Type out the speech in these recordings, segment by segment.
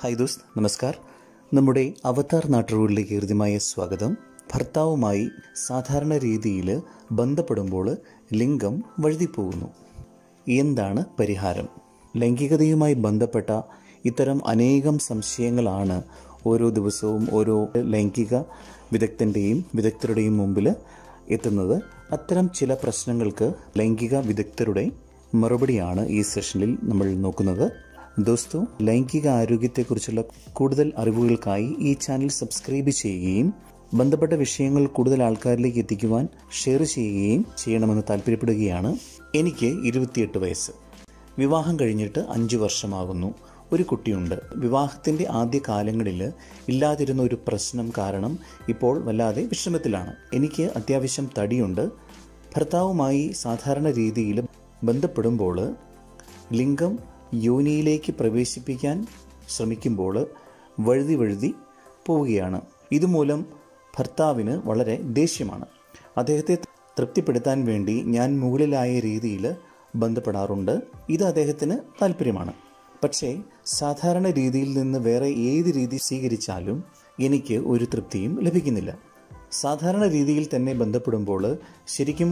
Hi ദോസ്ത്, നമസ്കാർ. നമ്മുടെ അവതാർ നാട്ടറിവുകളിലേക്ക് ഹൃദ്യമായ സ്വാഗതം. ഭർത്താവുമായി സാധാരണ രീതിയിൽ ബന്ധപ്പെടുമ്പോൾ ലിംഗം വഴുതിപ്പോകുന്നു. എന്താണ് പരിഹാരം? ലൈംഗികതയുമായി ബന്ധപ്പെട്ട ഇത്തരം അനേകം സംശയങ്ങളാണ് ഓരോ ദിവസവും ഓരോ ലൈംഗിക വിദഗ്ധരുടെയും മുമ്പിൽ എത്തുന്നത്. അത്തരം ചില പ്രശ്നങ്ങൾക്ക് ലൈംഗിക വിദഗ്ധരുടെ മറുപടിയാണ് ഈ സെഷനിൽ നമ്മൾ നോക്കുന്നത്. ദോസ്തോ, ലൈംഗിക ആരോഗ്യത്തെക്കുറിച്ചുള്ള കൂടുതൽ അറിവുകൾക്കായി ഈ ചാനൽ സബ്സ്ക്രൈബ് ചെയ്യുകയും ബന്ധപ്പെട്ട വിഷയങ്ങൾ കൂടുതൽ ആൾക്കാരിലേക്ക് എത്തിക്കുവാൻ ഷെയർ ചെയ്യുകയും ചെയ്യണമെന്ന് താല്പര്യപ്പെടുകയാണ്. എനിക്ക് 28 വയസ്സ്. വിവാഹം കഴിഞ്ഞിട്ട് 5 വർഷമാകുന്നു. ഒരു കുട്ടിയുണ്ട്. വിവാഹത്തിൻ്റെ ആദ്യ കാലങ്ങളിൽ ഇല്ലാതിരുന്ന ഒരു പ്രശ്നം കാരണം ഇപ്പോൾ വല്ലാതെ വിഷമത്തിലാണ്. എനിക്ക് അത്യാവശ്യം തടിയുണ്ട്. ഭർത്താവുമായി സാധാരണ രീതിയിൽ ബന്ധപ്പെടുമ്പോൾ ലിംഗം യോനിയിലേക്ക് പ്രവേശിപ്പിക്കാൻ ശ്രമിക്കുമ്പോൾ വഴുതി പോവുകയാണ്. ഇതുമൂലം ഭർത്താവിന് വളരെ ദേഷ്യമാണ്. അദ്ദേഹത്തെ തൃപ്തിപ്പെടുത്താൻ വേണ്ടി ഞാൻ മുകളിലായ രീതിയിൽ ബന്ധപ്പെടാറുണ്ട്. ഇത് അദ്ദേഹത്തിന് താല്പര്യമാണ്. പക്ഷേ സാധാരണ രീതിയിൽ നിന്ന് വേറെ ഏത് രീതി സ്വീകരിച്ചാലും എനിക്ക് ഒരു തൃപ്തിയും ലഭിക്കുന്നില്ല. സാധാരണ രീതിയിൽ തന്നെ ബന്ധപ്പെടുമ്പോൾ ശരിക്കും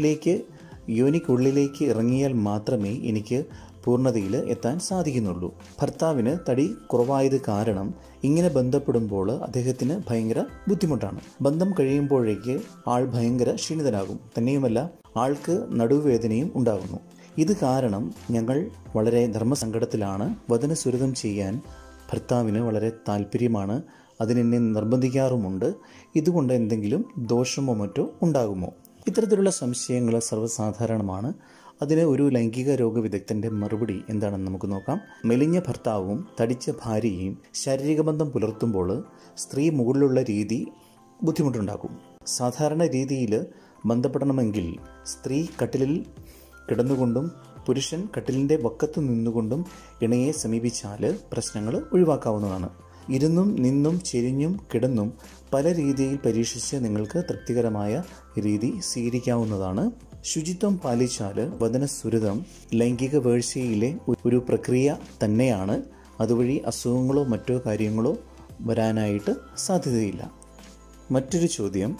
യോനിക്കുള്ളിലേക്ക് ഇറങ്ങിയാൽ മാത്രമേ എനിക്ക് പൂർണ്ണതയിൽ എത്താൻ സാധിക്കുന്നുള്ളൂ. ഭർത്താവിന് തടി കുറവായത് കാരണം ഇങ്ങനെ ബന്ധപ്പെടുമ്പോൾ അദ്ദേഹത്തിന് ഭയങ്കര ബുദ്ധിമുട്ടാണ്. ബന്ധം കഴിയുമ്പോഴേക്ക് ആൾ ഭയങ്കര ക്ഷീണിതനാകും. തന്നെയുമല്ല, ആൾക്ക് നടുവേദനയും ഉണ്ടാകുന്നു. ഇത് കാരണം ഞങ്ങൾ വളരെ ധർമ്മസങ്കടത്തിലാണ്. വദനസുരതം ചെയ്യാൻ ഭർത്താവിന് വളരെ താല്പര്യമാണ്. അതിനെന്നെ നിർബന്ധിക്കാറുമുണ്ട്. ഇതുകൊണ്ട് എന്തെങ്കിലും ദോഷമോ മറ്റോ ഉണ്ടാകുമോ? ഇത്തരത്തിലുള്ള സംശയങ്ങൾ സർവ്വസാധാരണമാണ്. അതിന് ഒരു ലൈംഗിക രോഗവിദഗ്ധൻ്റെ മറുപടി എന്താണെന്ന് നമുക്ക് നോക്കാം. മെലിഞ്ഞ ഭർത്താവും തടിച്ച ഭാര്യയും ശാരീരിക ബന്ധം പുലർത്തുമ്പോൾ സ്ത്രീ മുകളിലുള്ള രീതി ബുദ്ധിമുട്ടുണ്ടാക്കും. സാധാരണ രീതിയിൽ ബന്ധപ്പെടണമെങ്കിൽ സ്ത്രീ കട്ടിലിൽ കിടന്നുകൊണ്ടും പുരുഷൻ കട്ടിലിൻ്റെ വക്കത്ത് നിന്നുകൊണ്ടും ഇണയെ സമീപിച്ചാൽ പ്രശ്നങ്ങൾ ഒഴിവാക്കാവുന്നതാണ്. ഇരുന്നും നിന്നും ചെരിഞ്ഞും കിടന്നും പല രീതിയിൽ പരീക്ഷിച്ച് നിങ്ങൾക്ക് തൃപ്തികരമായ രീതി സ്വീകരിക്കാവുന്നതാണ്. ശുചിത്വം പാലിച്ചാൽ വദനസുരതം ലൈംഗിക വീഴ്ചയിലെ ഒരു പ്രക്രിയ തന്നെയാണ്. അതുവഴി അസുഖങ്ങളോ മറ്റോ കാര്യങ്ങളോ വരാനായിട്ട് സാധ്യതയില്ല. മറ്റൊരു ചോദ്യം,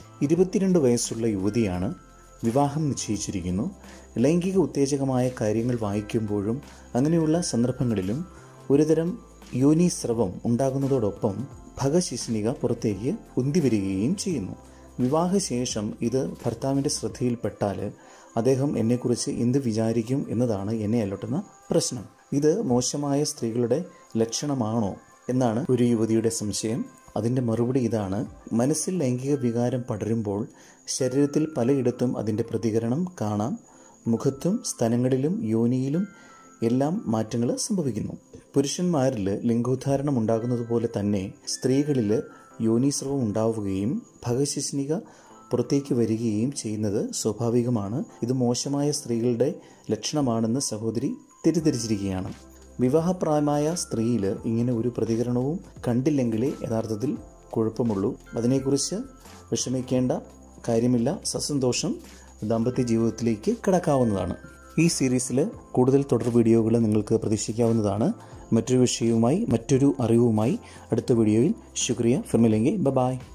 22 വയസ്സുള്ള യുവതിയാണ്. വിവാഹം നിശ്ചയിച്ചിരിക്കുന്നു. ലൈംഗിക ഉത്തേജകമായ കാര്യങ്ങൾ വായിക്കുമ്പോഴും അങ്ങനെയുള്ള സന്ദർഭങ്ങളിലും ഒരുതരം യോനിസ്രവം ഉണ്ടാകുന്നതോടൊപ്പം ഭഗശിഷ്ണിക പുറത്തേക്ക് ഉന്തിവരികയും ചെയ്യുന്നു. വിവാഹശേഷം ഇത് ഭർത്താവിൻ്റെ ശ്രദ്ധയിൽപ്പെട്ടാൽ അദ്ദേഹം എന്നെക്കുറിച്ച് എന്ത് വിചാരിക്കും എന്നതാണ് എന്നെ അലട്ടുന്ന പ്രശ്നം. ഇത് മോശമായ സ്ത്രീകളുടെ ലക്ഷണമാണോ എന്നാണ് ഒരു യുവതിയുടെ സംശയം. അതിൻ്റെ മറുപടി ഇതാണ്. മനസ്സിൽ ലൈംഗിക വികാരം പടരുമ്പോൾ ശരീരത്തിൽ പലയിടത്തും അതിൻ്റെ പ്രതികരണം കാണാം. മുഖത്തും സ്തനങ്ങളിലും യോനിയിലും എല്ലാം മാറ്റങ്ങൾ സംഭവിക്കുന്നു. പുരുഷന്മാരിൽ ലിംഗോദ്ധാരണം ഉണ്ടാകുന്നത് പോലെ തന്നെ സ്ത്രീകളിൽ യോനീസ്രവം ഉണ്ടാവുകയും ഭഗശിഷ്ണിക പുറത്തേക്ക് വരികയും ചെയ്യുന്നത് സ്വാഭാവികമാണ്. ഇത് മോശമായ സ്ത്രീകളുടെ ലക്ഷണമാണെന്ന് സഹോദരി തെറ്റിദ്ധരിച്ചിരിക്കുകയാണ്. വിവാഹപ്രായമായ സ്ത്രീയിൽ ഇങ്ങനെ ഒരു പ്രതികരണവും കണ്ടില്ലെങ്കിലേ യഥാർത്ഥത്തിൽ കുഴപ്പമുള്ളൂ. അതിനെക്കുറിച്ച് വിഷമിക്കേണ്ട കാര്യമില്ല. സസന്തോഷം ദാമ്പത്യ ജീവിതത്തിലേക്ക് കടക്കാവുന്നതാണ്. ഈ സീരീസിൽ കൂടുതൽ തുടർ വീഡിയോകൾ നിങ്ങൾക്ക് പ്രതീക്ഷിക്കാവുന്നതാണ്. മറ്റൊരു വിഷയവുമായി മറ്റൊരു അറിവുമായി അടുത്ത വീഡിയോയിൽ ശുക്രിയ. ഫിർ മിലേംഗെ. ബൈ.